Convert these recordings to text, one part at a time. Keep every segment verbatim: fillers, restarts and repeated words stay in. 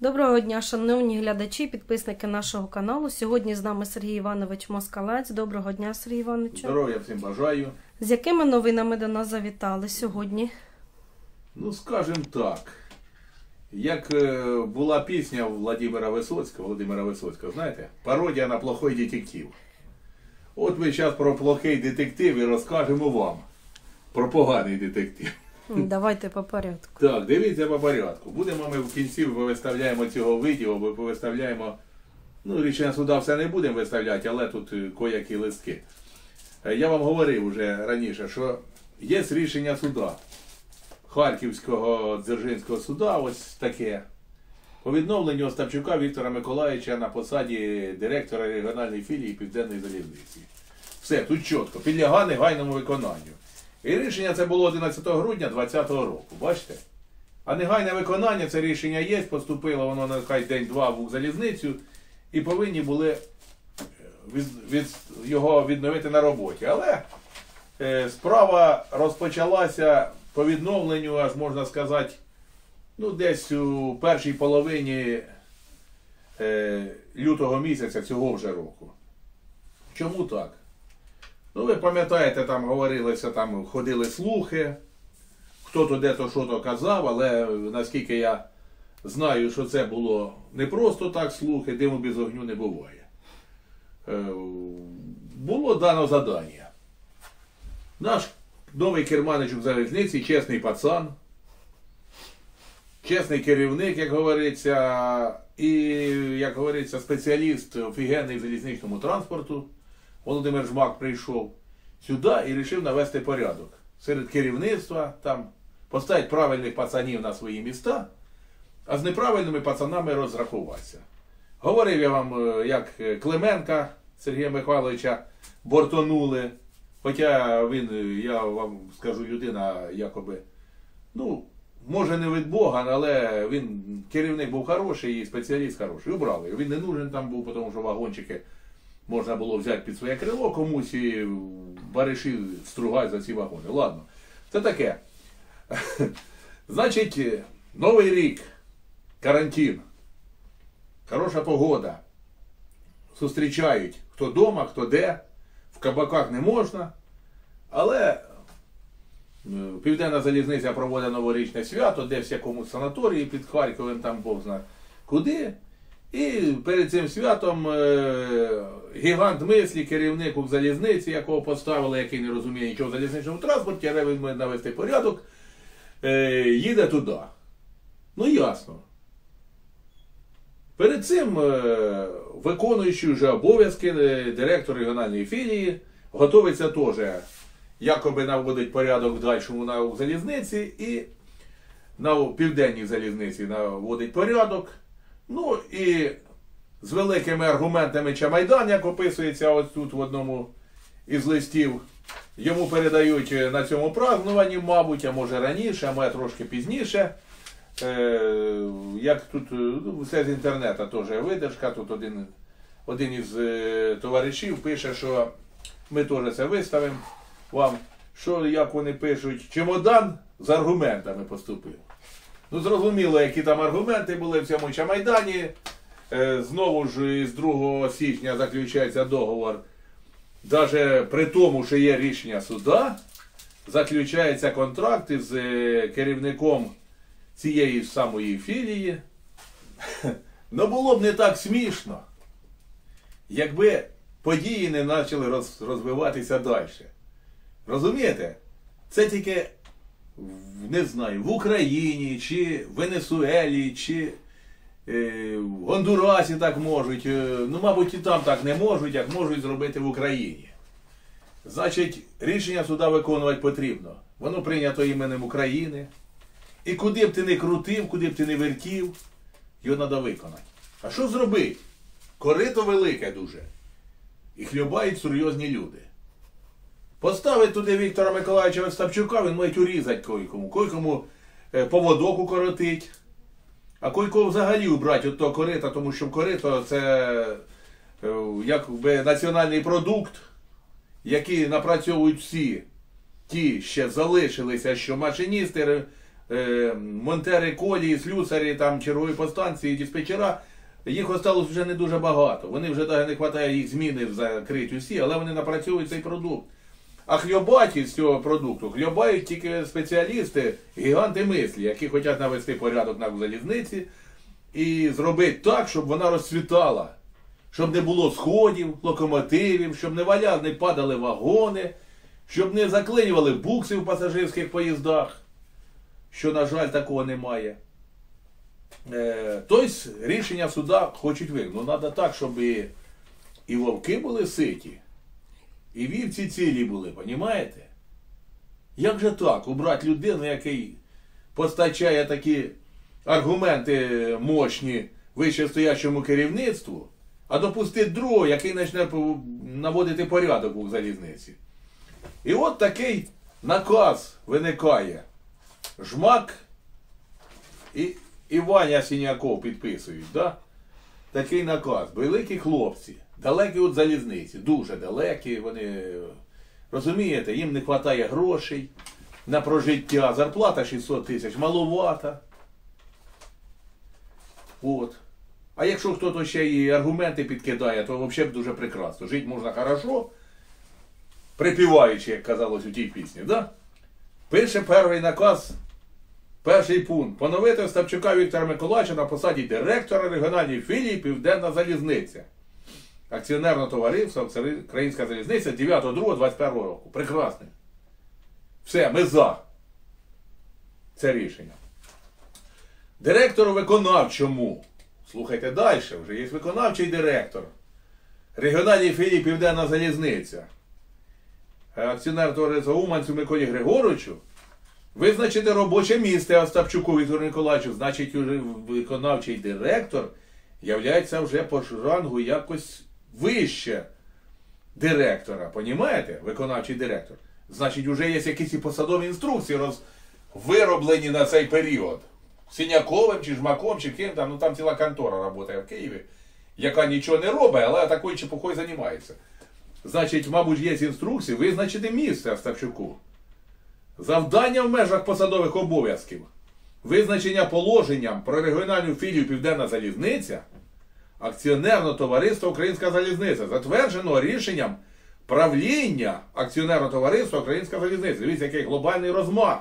Доброго дня, шановні глядачі, підписники нашого каналу. Сьогодні з нами Сергій Іванович Москалець. Доброго дня, Сергій Іванович. Здоров'я всім бажаю. З якими новинами до нас завітали сьогодні? Ну, скажімо так, як була пісня Владимира Висоцького, Володимира Висоцького, знаєте, пародія на плохой детектив. От ми зараз про плохий детектив і розкажемо вам про поганий детектив. Давайте по порядку. Так, дивіться по порядку. Будемо ми в кінці виставляємо цього відео, бо повиставляємо, ну, рішення суда все не будемо виставляти, але тут коякі листки. Я вам говорив вже раніше, що є рішення суда, Харківського Дзержинського суда, ось таке, по відновленню Остапчука Віктора Миколайовича на посаді директора регіональної філії Південної залізниці. Все, тут чітко, підлягає негайному виконанню. І рішення це було одинадцятого грудня двадцятого року, бачите? А негайне виконання, це рішення є, поступило воно на хай день-два в Укрзалізницю і повинні були від, від, його відновити на роботі. Але е, справа розпочалася по відновленню, аж можна сказати, ну десь у першій половині е, лютого місяця цього вже року. Чому так? Ну, ви пам'ятаєте, там говорилося, там ходили слухи, хто-то де-то що-то казав, але наскільки я знаю, що це було не просто так слухи, диму без огню не буває. Е, було дано завдання. Наш новий керманич Укрзалізниці, чесний пацан, чесний керівник, як говориться, і, як говориться, спеціаліст офігенний в залізничному транспорту, Володимир Жмак прийшов сюди і вирішив навести порядок серед керівництва, там поставити правильних пацанів на свої міста, а з неправильними пацанами розрахуватися. Говорив я вам, як Клименка Сергія Михайловича бортонули, хоча він, я вам скажу, людина якоби, ну, може не від Бога, але він, керівник був хороший і спеціаліст хороший. Убрали його. Він не нужен там був, тому що вагончики можна було взяти під своє крило комусь і бариші стругати за ці вагони. Ладно, це таке. Значить, Новий рік, карантин, хороша погода. Зустрічають хто вдома, хто де. В кабаках не можна. Але Південна залізниця проводить новорічне свято, де в якомусь санаторії під Харковом, там Бог знає куди. І перед цим святом е, гігант мислі, керівник Укрзалізниці, якого поставили, який не розуміє нічого в залізничному транспорті, але він має навести порядок, е, їде туди. Ну ясно. Перед цим е, виконуючий вже обов'язки директор регіональної філії готується теж, якоби наводить порядок в дальшому на Укрзалізниці і на Південній залізниці наводить порядок. Ну і з великими аргументами Чамайдан, як описується ось тут в одному із листів, йому передають на цьому празднуванні, мабуть, а може раніше, а може трошки пізніше. Е, як тут, ну, все з інтернету теж видержка, тут один, один із е, товаришів пише, що ми теж це виставимо вам, що, як вони пишуть, чемодан з аргументами поступив. Ну, зрозуміло, які там аргументи були в цьому Чамайдані. Е, знову ж з другого січня заключається договор. Навіть при тому, що є рішення суда, заключається контракт із е, керівником цієї самої філії. Ну, було б не так смішно, якби події не почали роз, розвиватися далі. Розумієте? Це тільки, не знаю, в Україні, чи в Венесуелі, чи е, в Гондурасі так можуть. Е, ну, мабуть, і там так не можуть, як можуть зробити в Україні. Значить, рішення суда виконувати потрібно. Воно прийнято іменем України. І куди б ти не крутив, куди б ти не вертів, його треба виконати. А що зробити? Корито велике дуже. І хлюбають серйозні люди. Поставить туди Віктора Миколайовича Остапчука, він має урізати койкому. Койкому е, поводок укоротить. А койкому взагалі убрати від того корита, тому що корито це е, якби національний продукт, який напрацьовують всі ті ще залишилися, що машиністи, е, монтери колії, слюсарі, там, чергові постанції, диспетчера, їх осталось вже не дуже багато. Вони вже навіть не вистачає їх зміни закрити усі, але вони напрацьовують цей продукт. А хльобаті з цього продукту хльобають тільки спеціалісти, гіганти мислі, які хочуть навести порядок на залізниці і зробити так, щоб вона розцвітала. Щоб не було сходів, локомотивів, щоб не валяли, не падали вагони, щоб не заклинювали букси в пасажирських поїздах, що, на жаль, такого немає. Е, тобто рішення суда хочуть виконати. Ну, треба так, щоб і, і вовки були ситі, і вівці цілі були, понімаєте? Як же так, убрати людину, який постачає такі аргументи мощні вищестоячому керівництву, а допустити другого, який почне наводити порядок у залізниці. І от такий наказ виникає. Жмак і, і Ваня Синяков підписують, да? Такий наказ. Великі хлопці, далекі від залізниці, дуже далекі, вони, розумієте, їм не вистачає грошей на прожиття, зарплата шістсот тисяч, маловата. От. А якщо хтось ще і аргументи підкидає, то взагалі дуже прекрасно. Жити можна хорошо, припіваючи, як казалось у тій пісні, да? Пише перший наказ, перший пункт. Поновити Остапчука Віктора Миколайовича на посаді директора регіональної філії Південна залізниця. Акціонерне товариство Українська залізниця дев'ятого другого двадцять першого року. Прекрасно. Все, ми за це рішення. Директору виконавчому. Слухайте далі, вже є виконавчий директор регіональної філії Південна залізниця. Акціонер товариства Уманцю Миколі Григоровичу визначити робоче місце Остапчуку Віктору Миколайовичу, значить, уже виконавчий директор являється вже по рангу якось вище директора. Понімаєте? Виконавчий директор. Значить, вже є якісь і посадові інструкції роз... вироблені на цей період. Синяковим, чи Жмаком, чи ким там, ну там ціла контора працює в Києві, яка нічого не робить, але такою чепухою займається. Значить, мабуть, є інструкції визначити місце Остапчуку. Завдання в межах посадових обов'язків. Визначення положенням про регіональну філію Південна залізниця, акціонерне товариство Українська залізниця, затверджено рішенням правління акціонерного товариства Українська залізниця. Дивіться, який глобальний розмах.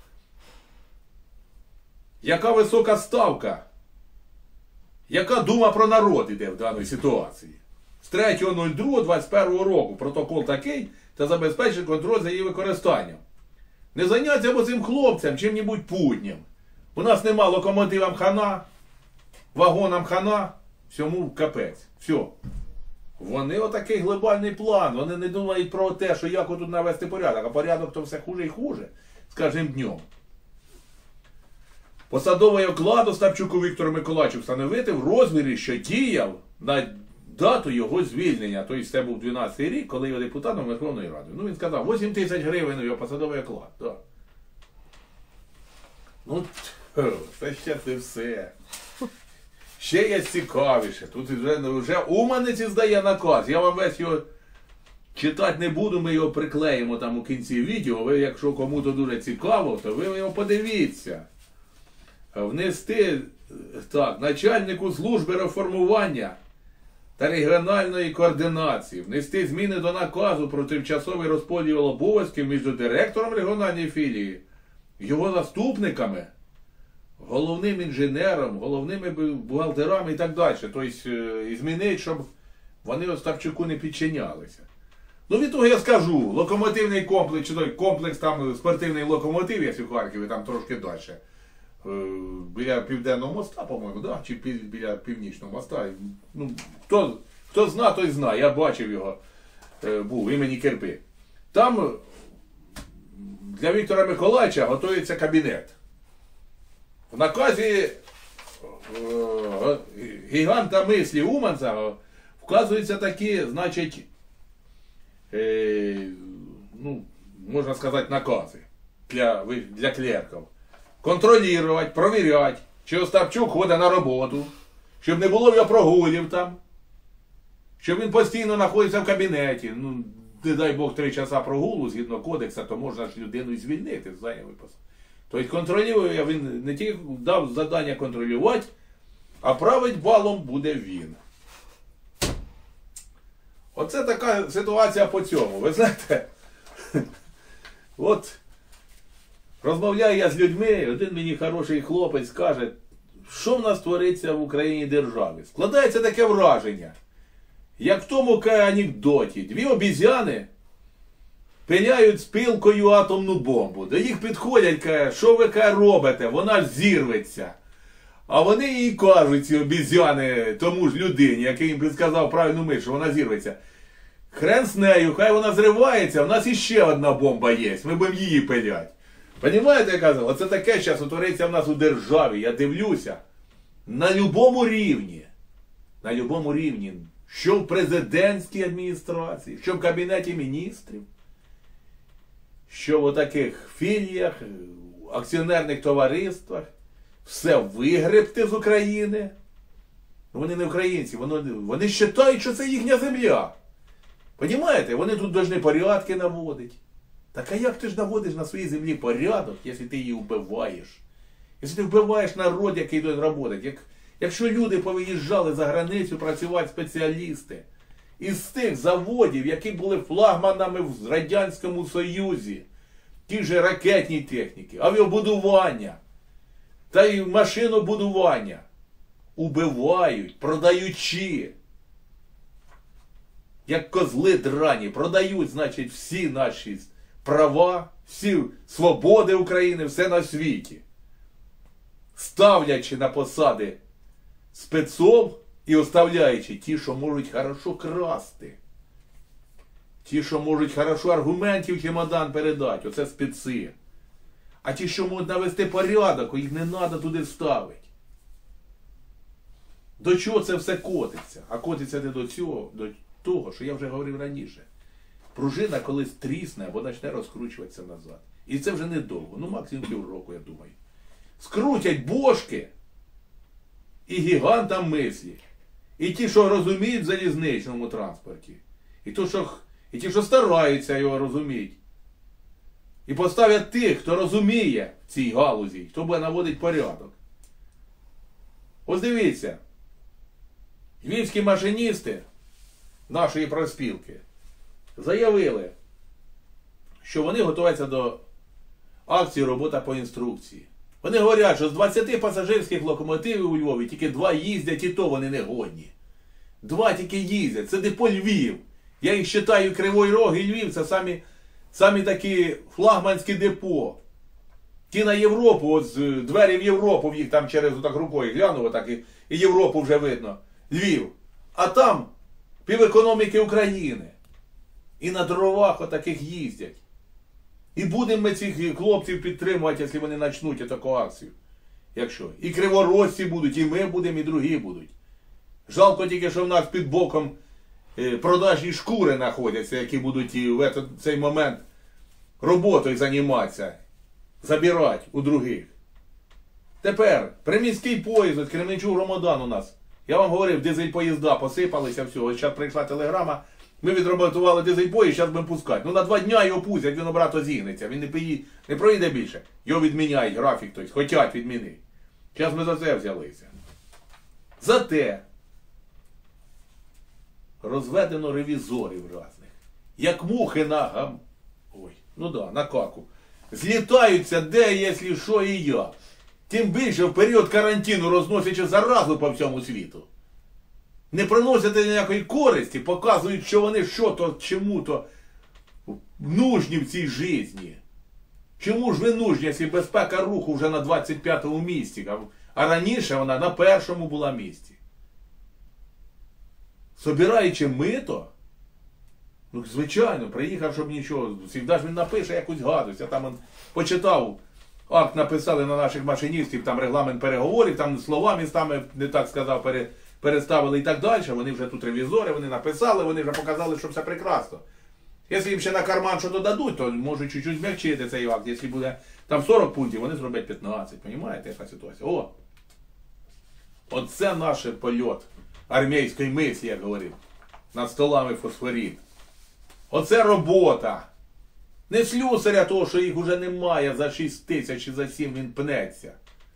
Яка висока ставка? Яка дума про народ іде в даній ситуації? З третього другого двадцять першого року протокол такий та забезпечить контроль за її використанням. Не зайняться цим хлопцям чим-небудь путнім. У нас нема локомотивам хана, вагонам хана, всьому капець. Все. Вони отакий глобальний план. Вони не думають про те, що як тут навести порядок. А порядок то все хуже і хуже з кожним днем. Посадовий оклад Остапчуку Віктору Миколайовичу встановити в розмірі, що діяв на дату його звільнення. Тобто це був дванадцятий рік, коли його депутатом Верховної Ради. Ну він сказав, вісім тисяч гривень його посадовий оклад. Да. Ну, це ще не все. Ще є цікавіше. Тут вже, вже Уманиці здає наказ. Я вам весь його читати не буду, ми його приклеїмо там у кінці відео. Ви, якщо кому-то дуже цікаво, то ви його подивіться. Внести, так, начальнику служби реформування та регіональної координації, внести зміни до наказу про тимчасовий розподіл обов'язків між директором регіональної філії, його заступниками, головним інженером, головними бухгалтерами і так далі. Тобто, і змінити, щоб вони Остапчуку не підчинялися. Ну, від того я скажу, локомотивний комплекс, чи той комплекс там спортивний локомотив, є в Харкові, там трошки далі. Біля Південного моста, по-моєму, да? Чи біля Північного моста. Ну, хто, хто зна, той знає. Я бачив його, був, імені Кирпи. Там для Віктора Миколайовича готується кабінет. В наказі е, гіганта мислі Уманця вказуються такі, значить, е, ну, можна сказати, накази для, для клерків. Контролювати, провіряти, чи Остапчук ходить на роботу, щоб не було його прогулів там, щоб він постійно знаходиться в кабінеті. Ну, не дай Бог, три часа прогулу, згідно кодексу, то можна ж людину і звільнити з зайнятої посади. Тобто контролює, він не тільки дав завдання контролювати, а править балом буде він. Оце така ситуація по цьому. Ви знаєте, от розмовляю я з людьми, один мені хороший хлопець каже, що в нас твориться в Україні державі. Складається таке враження, як в тому анекдоті. Дві обізяни пиляють з пилкою атомну бомбу. До їх підходять, каже, що ви каже, робите, вона ж зірветься. А вони їй кажуть, ці обізяни, тому ж людині, який їм підказав правильну мисль, що вона зірветься. Хрен з нею, хай вона зривається, в нас іще одна бомба є, ми будемо її пиляти. Понімаєте, я казав, оце таке зараз утвориться в нас у державі, я дивлюся, на любому рівні, на любому рівні, що в президентській адміністрації, що в Кабінеті міністрів, що в отаких філіях, акціонерних товариствах, все вигребти з України. Вони не українці, вони, вони вважають, що це їхня земля. Понімаєте? Вони тут повинні порядки наводити. Так а як ти ж наводиш на своїй землі порядок, якщо ти її вбиваєш? Якщо ти вбиваєш народ, який йде працювати? Як, якщо люди повиїжджали за границю працювати спеціалісти із тих заводів, які були флагманами в Радянському Союзі, ті ж ракетні техніки, авіабудування та й машинобудування, убивають, продаючи, як козли драні, продають, значить, всі наші права, всі свободи України, все на світі. Ставлячи на посади спецов і оставляючи ті, що можуть хорошо красти. Ті, що можуть хорошо аргументів чемодан передати, оце специ. А ті, що можуть навести порядок, їх не треба туди ставити. До чого це все котиться? А котиться не до цього, до того, що я вже говорив раніше. Пружина колись трісне або почне розкручуватися назад. І це вже недовго, ну максимум півроку, я думаю. Скрутять бошки і гігантам мислі. І ті, що розуміють в залізничному транспорті. І, то, що, і ті, що стараються його розуміти. І поставлять тих, хто розуміє в цій галузі, хто буде наводити порядок. Ось дивіться. Львівські машиністи нашої профспілки заявили, що вони готуються до акції «Робота по інструкції». Вони говорять, що з двадцяти пасажирських локомотивів у Львові тільки два їздять, і то вони не годні. Два тільки їздять. Це депо Львів. Я їх вважаю, Кривий Рог і Львів, це самі, самі такі флагманські депо. Ті на Європу, от двері в Європу, їх там через отак рукою глянув, отак, і, і Європу вже видно. Львів. А там півекономіки України. І на дровах отаких їздять. І будемо ми цих хлопців підтримувати, якщо вони почнуть таку акцію. Якщо. І криворожці будуть, і ми будемо, і другі будуть. Жалко тільки, що в нас під боком продажні шкури знаходяться, які будуть і в цей момент роботою займатися, забирати у других. Тепер, приміський поїзд, от Кременчуг-Ромодан у нас. Я вам говорив, дизель-поїзда посипалися, все. Ось зараз прийшла телеграма, ми відремонтували дизель-поїзд, зараз будемо пускати. Ну на два дня його пустять, він обратно зігнеться, він не, пої... не проїде більше. Його відміняють, графік, тобто, хочуть відмінити. Зараз ми за це взялися. Зате розведено ревізорів різних. Як мухи на гам... Ой, ну да, на каку. Злітаються де, якщо що і як. Тим більше в період карантину розносячи заразу по всьому світу. Не приносять ніякої користі, показують, що вони що-то, чому-то нужні в цій житті. Чому ж ви нужні, якщо безпека руху вже на двадцять п'ятому місці, а раніше вона на першому була місці. Собираючи мито, ну, звичайно, приїхав, щоб нічого, завжди ж він напише якусь гадость. Я там он, почитав, акт написали на наших машиністів, там регламент переговорів, там слова містами, не так сказав, пере, переставили і так далі. Вони вже тут ревізори, вони написали, вони вже показали, що все прекрасно. Якщо їм ще на карман що додадуть, то можуть чуть-чуть змягчити цей акт. Якщо буде там сорок пунктів, вони зроблять п'ятнадцять. Понімаєте, яка ситуація? О! Оце наш польот армійської мислі, як говорив, над столами фосфорит. Оце робота. Не слюсаря того, що їх уже немає за шість тисяч і за сім він пнеться.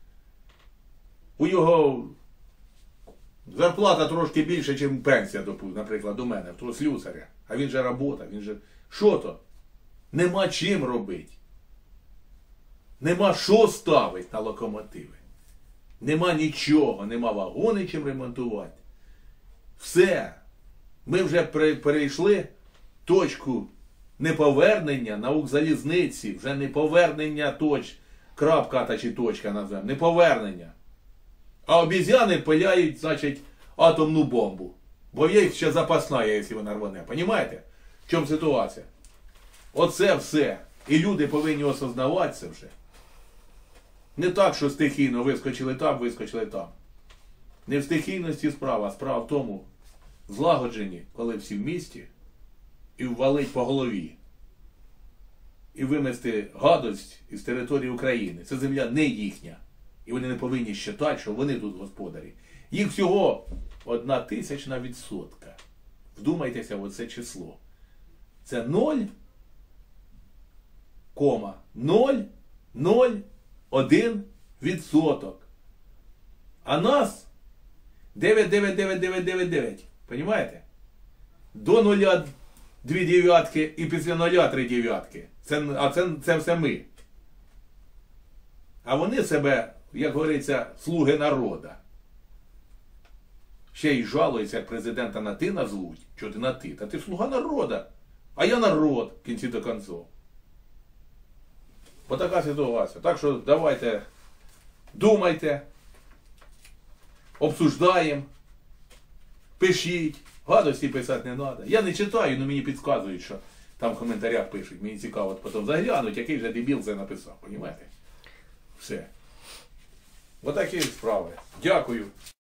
У його зарплата трошки більше, ніж пенсія, наприклад, у мене, в того слюсаря. А він же робота, він же... Що то? Нема чим робити. Нема що ставити на локомотиви. Нема нічого, нема вагони чим ремонтувати. Все. Ми вже перейшли точку неповернення на Укрзалізниці, вже не повернення точ, крапка та чи точка називаємо, не повернення. А обіз'яни пиляють, значить, атомну бомбу. Бо є ще запасна, якщо вона рване. Понімаєте? В чому ситуація? Оце все. І люди повинні осознавати це вже. Не так, що стихійно вискочили там, вискочили там. Не в стихійності справа, а справа в тому, злагоджені, коли всі в місті, і ввалить по голові. І вимести гадость із території України. Це земля не їхня. І вони не повинні вважати, що вони тут господарі. Їх всього одна тисячна відсотка. Вдумайтеся в оце число. Це нуль кома нуль нуль один відсоток. А нас дев'ять дев'ять дев'ять дев'ять дев'ять дев'ять. Понімаєте? До нуля дві дев'ятки і після нуля три дев'ятки. Це, а це, це все ми. А вони себе, як говориться, слуги народа. Ще й жалуються, як президента на ти назвуть. Чого ти на ти? Та ти слуга народа. А я народ, в кінці до концов. Отака ситуація. Так що давайте, думайте, обсуждаємо, пишіть. Гадості писати не треба. Я не читаю, але мені підказують, що там в коментарях пишуть. Мені цікаво потім заглянуть, який же дебіл це написав. Понімаєте? Все. Отакі справи. Дякую.